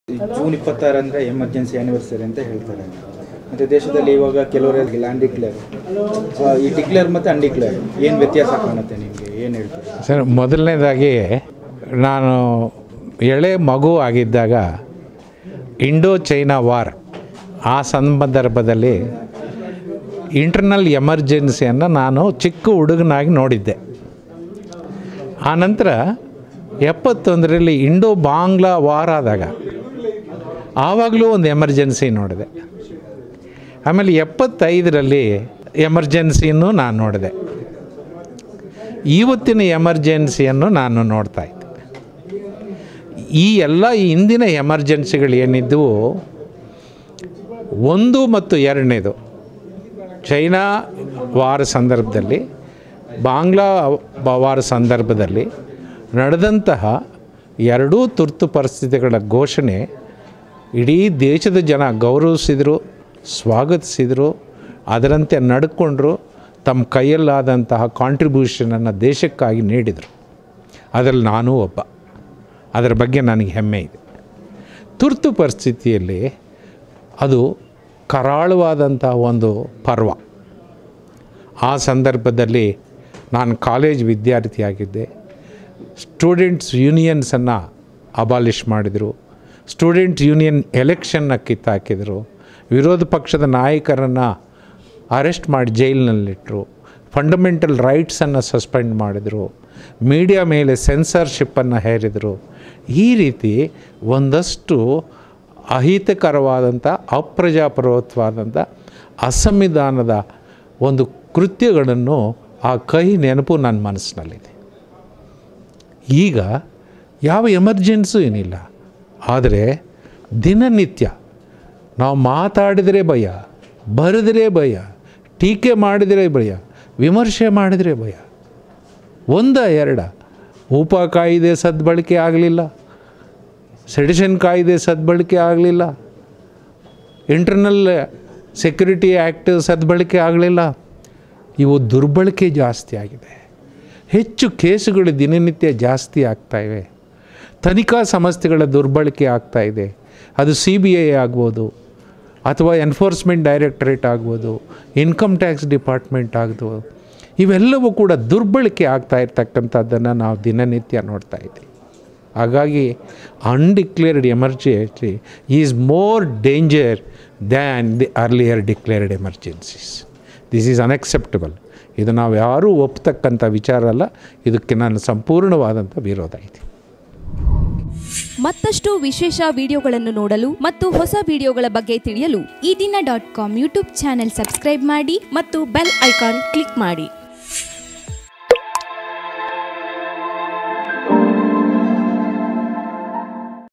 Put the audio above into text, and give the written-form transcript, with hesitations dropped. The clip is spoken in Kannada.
ಜೂನ್ 26 ಅಂದರೆ ಎಮರ್ಜೆನ್ಸಿ ಆ್ಯನಿವರ್ಸರಿ ಅಂತ ಹೇಳ್ತಾರೆ. ಮತ್ತು ದೇಶದಲ್ಲಿ ಇವಾಗ ಕೆಲವರಿಗೆ ಲ್ಯಾಂಡ್ ಡಿಕ್ಲೇರ್, ಈ ಡಿಕ್ಲೇರ್ ಮತ್ತು ಅನ್ಡಿಕ್ಲೇರ್ ಏನು ವ್ಯತ್ಯಾಸ ಕಾಣುತ್ತೆ ನಿಮಗೆ, ಏನು ಹೇಳ್ತಾರೆ ಸರ್? ಮೊದಲನೇದಾಗಿ ನಾನು ಎಳೆ ಮಗು ಆಗಿದ್ದಾಗ ಇಂಡೋ ಚೈನಾ ವಾರ್ ಆ ಸಂದರ್ಭದಲ್ಲಿ ಇಂಟರ್ನಲ್ ಎಮರ್ಜೆನ್ಸಿಯನ್ನು ನಾನು ಚಿಕ್ಕ ಹುಡುಗನಾಗಿ ನೋಡಿದ್ದೆ. ಆನಂತರ 71ರಲ್ಲಿ ಇಂಡೋ ಬಾಂಗ್ಲಾ ವಾರ್ ಆದಾಗ ಆವಾಗಲೂ ಒಂದು ಎಮರ್ಜೆನ್ಸಿ ನೋಡಿದೆ. ಆಮೇಲೆ 75ರಲ್ಲಿ ಎಮರ್ಜೆನ್ಸಿಯನ್ನು ನಾನು ನೋಡಿದೆ. ಇವತ್ತಿನ ಎಮರ್ಜೆನ್ಸಿಯನ್ನು ನಾನು ನೋಡ್ತಾ ಇದ್ದೆ. ಈ ಎಲ್ಲ ಹಿಂದಿನ ಎಮರ್ಜೆನ್ಸಿಗಳು ಏನಿದ್ದವು, 1 ಮತ್ತು 2ನೇದು ಚೈನಾ ವಾರ್ ಸಂದರ್ಭದಲ್ಲಿ, ಬಾಂಗ್ಲಾ ವಾರ್ ಸಂದರ್ಭದಲ್ಲಿ ನಡೆದಂತಹ ಎರಡೂ ತುರ್ತು ಪರಿಸ್ಥಿತಿಗಳ ಘೋಷಣೆ ಇಡೀ ದೇಶದ ಜನ ಗೌರವಿಸಿದರು, ಸ್ವಾಗತಿಸಿದರು, ಅದರಂತೆ ನಡ್ಕೊಂಡ್ರು, ತಮ್ಮ ಕೈಯಲ್ಲಾದಂತಹ ಕಾಂಟ್ರಿಬ್ಯೂಷನನ್ನು ದೇಶಕ್ಕಾಗಿ ನೀಡಿದರು. ಅದರಲ್ಲಿ ನಾನೂ ಒಬ್ಬ. ಅದರ ಬಗ್ಗೆ ನನಗೆ ಹೆಮ್ಮೆ ಇದೆ. ತುರ್ತು ಪರಿಸ್ಥಿತಿಯಲ್ಲಿ ಅದು ಕರಾಳವಾದಂಥ ಒಂದು ಪರ್ವ. ಆ ಸಂದರ್ಭದಲ್ಲಿ ನಾನು ಕಾಲೇಜ್ ವಿದ್ಯಾರ್ಥಿಯಾಗಿದ್ದೆ. ಸ್ಟೂಡೆಂಟ್ಸ್ ಯೂನಿಯನ್ಸನ್ನು ಅಬಾಲಿಷ್ ಮಾಡಿದರು. ಸ್ಟೂಡೆಂಟ್ ಯೂನಿಯನ್ ಎಲೆಕ್ಷನ್ನ ಕಿತ್ತಾಕಿದರು. ವಿರೋಧ ಪಕ್ಷದ ನಾಯಕರನ್ನು ಅರೆಸ್ಟ್ ಮಾಡಿ ಜೈಲಿನಲ್ಲಿಟ್ಟರು. ಫಂಡಮೆಂಟಲ್ ರೈಟ್ಸನ್ನು ಸಸ್ಪೆಂಡ್ ಮಾಡಿದರು. ಮೀಡಿಯಾ ಮೇಲೆ ಸೆನ್ಸರ್ಶಿಪ್ಪನ್ನು ಹೇರಿದರು. ಈ ರೀತಿ ಒಂದಷ್ಟು ಅಹಿತಕರವಾದಂಥ, ಅಪ್ರಜಾಪ್ರಭುತ್ವವಾದಂಥ, ಅಸಂವಿಧಾನದ ಒಂದು ಕೃತ್ಯಗಳನ್ನು ಆ ಕಹಿ ನೆನಪು ನನ್ನ ಮನಸ್ಸಿನಲ್ಲಿದೆ. ಈಗ ಯಾವ ಎಮರ್ಜೆನ್ಸಿ ಏನಿಲ್ಲ, ಆದರೆ ದಿನನಿತ್ಯ ನಾವು ಮಾತಾಡಿದರೆ ಭಯ, ಬರೆದರೆ ಭಯ, ಟೀಕೆ ಮಾಡಿದರೆ ಭಯ, ವಿಮರ್ಶೆ ಮಾಡಿದರೆ ಭಯ. 1-2 ಉಪ ಕಾಯಿದೆ ಸದ್ಬಳಕೆ ಆಗಲಿಲ್ಲ, ಸೆಡಿಷನ್ ಕಾಯಿದೆ ಸದ್ಬಳಕೆ ಆಗಲಿಲ್ಲ, ಇಂಟರ್ನಲ್ ಸೆಕ್ಯೂರಿಟಿ ಆ್ಯಕ್ಟ್ ಸದ್ಬಳಕೆ ಆಗಲಿಲ್ಲ. ಇವು ದುರ್ಬಳಕೆ ಜಾಸ್ತಿ ಆಗಿದೆ. ಹೆಚ್ಚು ಕೇಸುಗಳು ದಿನನಿತ್ಯ ಜಾಸ್ತಿ ಆಗ್ತಾಯಿವೆ. ತನಿಖಾ ಸಂಸ್ಥೆಗಳ ದುರ್ಬಳಕೆ ಆಗ್ತಾಯಿದೆ. ಅದು CBI ಆಗ್ಬೋದು, ಅಥವಾ ಎನ್ಫೋರ್ಸ್ಮೆಂಟ್ ಡೈರೆಕ್ಟರೇಟ್ ಆಗ್ಬೋದು, ಇನ್ಕಮ್ ಟ್ಯಾಕ್ಸ್ ಡಿಪಾರ್ಟ್ಮೆಂಟ್ ಆಗ್ಬೋದು. ಇವೆಲ್ಲವೂ ಕೂಡ ದುರ್ಬಳಕೆ ಆಗ್ತಾ ಇರ್ತಕ್ಕಂಥದ್ದನ್ನು ನಾವು ದಿನನಿತ್ಯ ನೋಡ್ತಾ ಇದ್ದೀವಿ. ಹಾಗಾಗಿ undeclared emergency is more danger than the earlier declared emergencies. This is unacceptable. ಇದು ನಾವು ಯಾರೂ ಒಪ್ಪತಕ್ಕಂಥ ವಿಚಾರ ಅಲ್ಲ. ಇದಕ್ಕೆ ನಾನು ಸಂಪೂರ್ಣವಾದಂಥ ವಿರೋಧ ಇದೆ. ಮತ್ತಷ್ಟು ವಿಶೇಷ ವಿಡಿಯೋಗಳನ್ನು ನೋಡಲು ಮತ್ತು ಹೊಸ ವಿಡಿಯೋಗಳ ಬಗ್ಗೆ ತಿಳಿಯಲು eedina.com ಯೂಟ್ಯೂಬ್ ಚಾನೆಲ್ ಸಬ್ಸ್ಕ್ರೈಬ್ ಮಾಡಿ ಮತ್ತು ಬೆಲ್ ಐಕಾನ್ ಕ್ಲಿಕ್ ಮಾಡಿ.